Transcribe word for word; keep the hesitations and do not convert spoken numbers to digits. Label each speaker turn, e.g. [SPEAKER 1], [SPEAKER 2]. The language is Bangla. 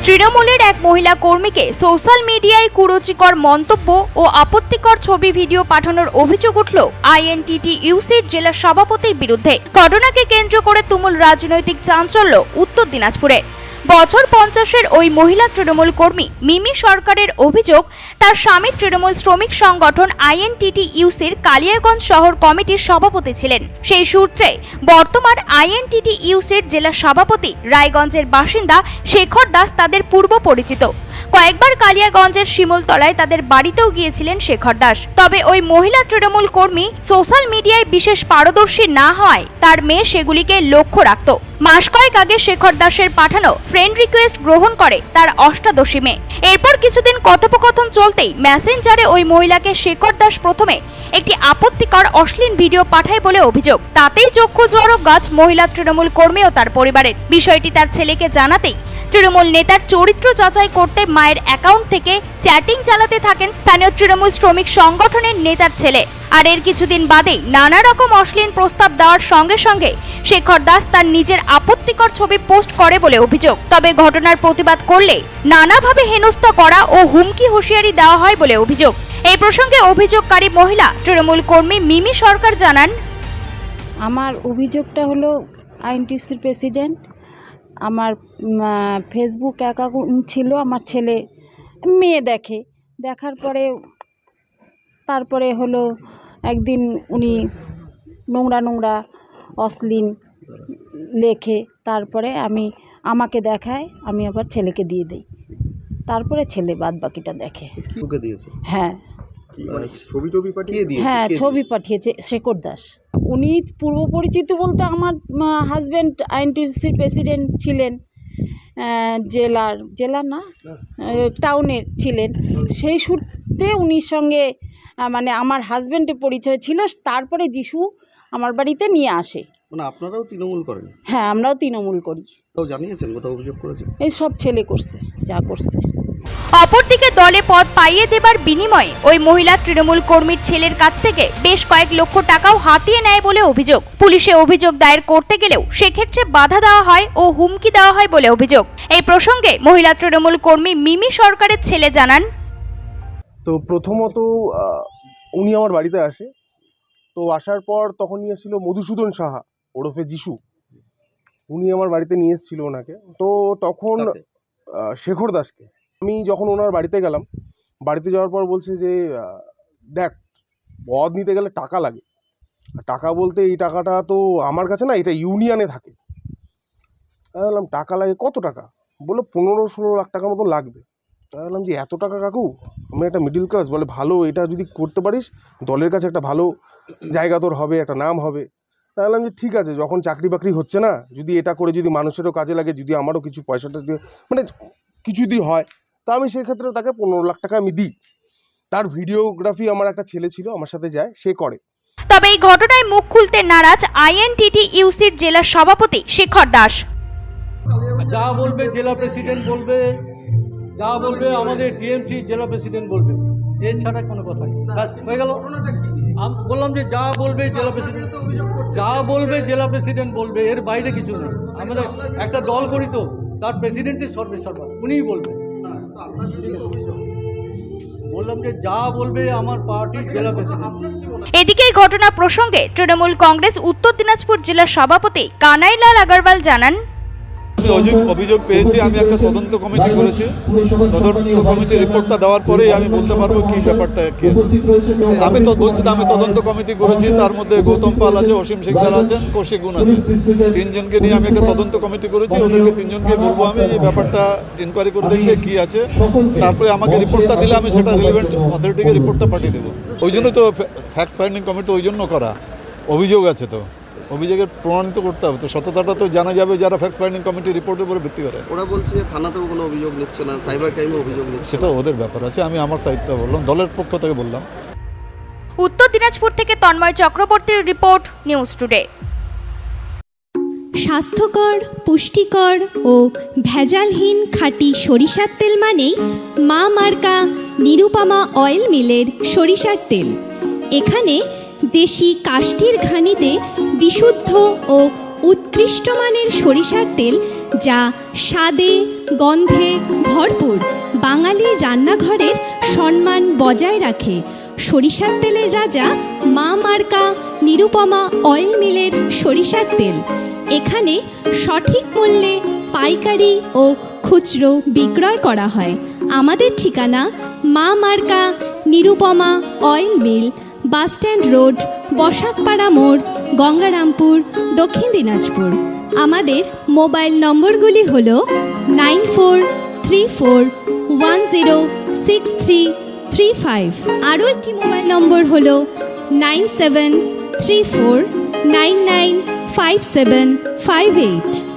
[SPEAKER 1] তৃণমূলের এক মহিলা কর্মীকে সোশ্যাল মিডিয়ায় কুরুচিকর মন্তব্য ও আপত্তিকর ছবি ভিডিও পাঠানোর অভিযোগ উঠল আইএনট ইউসির জেলা সভাপতির বিরুদ্ধে। ঘটনাকে কেন্দ্র করে তুমুল রাজনৈতিক চাঞ্চল্য উত্তর দিনাজপুরে। বছর পঞ্চাশের ওই মহিলা তৃণমূল কর্মী মিমি সরকারের অভিযোগ, তার স্বামী তৃণমূল শ্রমিক সংগঠন আইএনট ইউসির কালিয়াগঞ্জ শহর কমিটির সভাপতি ছিলেন। সেই সূত্রে বর্তমান আইএনট ইউসির জেলা সভাপতি রায়গঞ্জের বাসিন্দা শেখর দাস তাদের পূর্ব পরিচিত। কয়েকবার কালিয়াগঞ্জের শিমুলতলায় তাদের বাড়িতেও গিয়েছিলেন শেখর দাস। তবে ওই মহিলা তৃণমূল কর্মী সোশ্যাল মিডিয়ায় বিশেষ পারদর্শী না হয় তার মেয়ে সেগুলিকে লক্ষ্য রাখত। মাস কয়েক আগে শেখর দাসের পাঠানো ফ্রেন্ড রিকোয়েস্ট গ্রহণ করে তার অষ্টাদশী মেয়ে। এরপর কিছুদিন কথোপকথন চলতেই মেসেঞ্জারে ওই মহিলাকে শেখর দাস প্রথমে একটি আপত্তিকর অশ্লীল ভিডিও পাঠায় বলে অভিযোগ। তাতেই চক্ষু জড়ক গাছ মহিলা তৃণমূল কর্মী ও তার পরিবারের। বিষয়টি তার ছেলেকে জানাতেই তৃণমূল নেতার চরিত্র যাচাই করতে মায়ের অ্যাকাউন্ট থেকে চ্যাটিং চালাতে থাকেন স্থানীয় তৃণমূল শ্রমিক সংগঠনের নেতার ছেলে। আর এর কিছুদিন বাদেই নানা রকম অশ্লীল প্রস্তাব দেওয়ার সঙ্গে সঙ্গে শেখর দাস তার নিজের আপত্তিকর ছবি পোস্ট করে বলে অভিযোগ। তবে ঘটনার প্রতিবাদ করলে নানাভাবে হেনস্থা করা ও হুমকি হুঁশিয়ারি দেওয়া হয় বলে অভিযোগ। এই প্রসঙ্গে অভিযোগকারী মহিলা তৃণমূল কর্মী মিমি সরকার জানান,
[SPEAKER 2] আমার অভিযোগটা হলো আইএনটিসির প্রেসিডেন্ট আমার ফেসবুক অ্যাকাউন্ট ছিল, আমার ছেলে মেয়ে দেখে, দেখার পরে তারপরে হলো একদিন উনি নোংরা নোংরা অশ্লীল লেখে, তারপরে আমি আমাকে দেখায়, আমি আবার ছেলেকে দিয়ে দিই, তারপরে ছেলে বাদ বাকিটা দেখে। হ্যাঁ
[SPEAKER 3] ছবি টবি পাঠিয়ে দিয়েছে?
[SPEAKER 2] হ্যাঁ ছবি পাঠিয়েছে শেখর দাস। উনি পূর্ব পরিচিত বলতে আমার হাজব্যান্ড আইএনটিসির প্রেসিডেন্ট ছিলেন, জেলার জেলা না টাউনের ছিলেন। সেই সূত্রে উনির সঙ্গে মানে আমার হাজব্যান্ডের পরিচয় ছিল। তারপরে যিশু আমার বাড়িতে নিয়ে আসে।
[SPEAKER 3] মানে আপনারাও তৃণমূল করেন?
[SPEAKER 2] হ্যাঁ আমরাও তৃণমূল করি।
[SPEAKER 3] তাও জানিয়েছেন, কোথাও অভিযোগ করেছেন?
[SPEAKER 2] এই সব ছেলে করছে যা করছে।
[SPEAKER 1] অপরদিকে দলে পদ পাইয়ে দেবার বিনিময়ে ওই মহিলা তৃণমূল কর্মীর ছেলের কাছ থেকে বেশ কয়েক লক্ষ টাকাও হাতিয়ে নেয় বলে অভিযোগ। পুলিশে অভিযোগ দায়ের করতে গেলেও সেক্ষেত্রে বাধা দেওয়া হয় ও হুমকি দেওয়া হয় বলে অভিযোগ। এই প্রসঙ্গে মহিলা তৃণমূল কর্মী মিমি সরকারের ছেলে জানান,
[SPEAKER 4] তো প্রথমত উনি আমার বাড়িতে আসে, তো আসার পর তখন নিয়ে এসেছিল মধুসূদন সাহা ওরফে যিশু, উনি আমার বাড়িতে নিয়ে এসেছিল ওনাকে। তো তখন শেখর দাসকে আমি যখন ওনার বাড়িতে গেলাম, বাড়িতে যাওয়ার পর বলছে যে দেখ পদ নিতে গেলে টাকা লাগে, টাকা বলতে এই টাকাটা তো আমার কাছে না, এটা ইউনিয়নে থাকে। আমি বললাম টাকা লাগে, কত টাকা? বললো পনেরো ষোলো লাখ টাকার মতো লাগবে। আমি বললাম যে এত টাকা কাকু, আমি একটা মিডিল ক্লাস, বলে ভালো, এটা যদি করতে পারিস দলের কাছে একটা ভালো জায়গা তোর হবে, একটা নাম হবে। তাই বললাম যে ঠিক আছে, যখন চাকরি বাকরি হচ্ছে না, যদি এটা করে যদি মানুষেরও কাজে লাগে, যদি আমারও কিছু পয়সাটা দিয়ে মানে কিছু যদি হয়, তা আমি সেক্ষেত্রে তাকে পনেরো লাখ টাকা আমি দিই। তার ভিডিওগ্রাফি আমার একটা ছেলে ছিল আমার সাথে যায়, সে করে।
[SPEAKER 1] তবে এই ঘটনায় মুখ খুলতে নারাজ আইএনট ইউসির জেলা সভাপতি শেখর দাস।
[SPEAKER 5] যা বলবে জেলা প্রেসিডেন্ট বলবে, যা বলবে আমাদের টিএমসি জেলা প্রেসিডেন্ট বলবে, এছাড়া কোনো কথা নেই। ব্যাস হয়ে গেল। বললাম যে যা বলবে জেলা প্রেসিডেন্ট, যা বলবে জেলা প্রেসিডেন্ট বলবে, এর বাইরে কিছু নেই। আমাদের একটা দল করি, তো তার প্রেসিডেন্টের সর্বে সর্বা উনিই বলবে। বললাম যে যা বলবে আমার পার্টির জেলা প্রেসিডেন্ট।
[SPEAKER 1] এদিকে এই ঘটনা প্রসঙ্গে তৃণমূল কংগ্রেস উত্তর দিনাজপুর জেলা সভাপতি কানাইলাল আগরওয়াল জানান,
[SPEAKER 6] আমি অভিযোগ পেয়েছি, আমি একটা তদন্ত কমিটি করেছি। তদন্ত কমিটির রিপোর্টটা দেওয়ার পরেই আমি বলতে পারবো কি ব্যাপারটা কি। আমি তো বলছি না, আমি তদন্ত কমিটি করেছি, তার মধ্যে গৌতম পাল আছে, অসীম শিকদার আছেন, কৌশিক গুণ আছে, তিনজনকে নিয়ে আমি একটা তদন্ত কমিটি করেছি। ওদেরকে তিনজনকে বলবো আমি এই ব্যাপারটা ইনকোয়ারি করে দেখবে কি আছে, তারপরে আমাকে রিপোর্টটা দিলে আমি সেটা রিলেভেন্ট অথরিটিকে রিপোর্টটা পাঠিয়ে দেবো। ওই জন্য তো ফ্যাক্ট ফাইন্ডিং কমিটি ওই জন্য করা। অভিযোগ আছে, তো অভিযোগের প্রমাণিত করতে হবে, তো সততাটা তো জানা যাবে যারা ফ্যাক্ট ফাইন্ডিং কমিটি রিপোর্টের উপরে ভিত্তি করে।
[SPEAKER 3] ওরা বলছে যে থানাতেও কোনো অভিযোগ নিচ্ছে না, সাইবার ক্রাইমে অভিযোগ নিচ্ছে,
[SPEAKER 6] সেটা ওদের ব্যাপার আছে। আমি আমার সাইডটা বললাম, দলের পক্ষ থেকে বললাম।
[SPEAKER 1] উত্তর দিনাজপুর থেকে তন্ময় চক্রবর্তীর রিপোর্ট, নিউজ টুডে।
[SPEAKER 7] স্বাস্থ্যকর, পুষ্টিকর ও ভেজালহীন খাঁটি সরিষার তেল মানেই মা মার্কা নিরুপমা অয়েল মিলের সরিষার তেল। এখানে দেশি কাষ্টির ঘানিতে বিশুদ্ধ ও উৎকৃষ্ট মানের সরিষার তেল, যা স্বাদে গন্ধে ভরপুর বাঙালির রান্নাঘরের সম্মান বজায় রাখে সরিষার তেলের রাজা মা মার্কা নিরুপমা অয়েল মিলের সরিষার তেল। এখানে সঠিক মূল্যে পাইকারি ও খুচরো বিক্রয় করা হয়। আমাদের ঠিকানা মা মার্কা Nirupama oil mill, bus stand road, Basakpara মোড়, গঙ্গারামপুর, দক্ষিণ দিনাজপুর। আমাদের মোবাইল নম্বরগুলি হল nine four three four one zero six three three five. আরও একটি মোবাইল নম্বর হল nine seven three four nine nine five seven five eight.